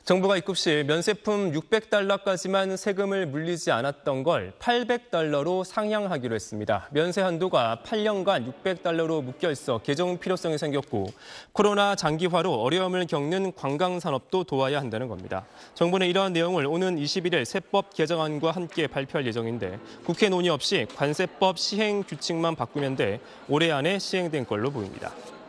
정부가 입국 시 면세품 600달러까지만 세금을 물리지 않았던 걸 800달러로 상향하기로 했습니다. 면세 한도가 8년간 600달러로 묶여 있어 개정 필요성이 생겼고 코로나 장기화로 어려움을 겪는 관광 산업도 도와야 한다는 겁니다. 정부는 이러한 내용을 오는 21일 세법 개정안과 함께 발표할 예정인데 국회 논의 없이 관세법 시행 규칙만 바꾸면 돼 올해 안에 시행된 걸로 보입니다.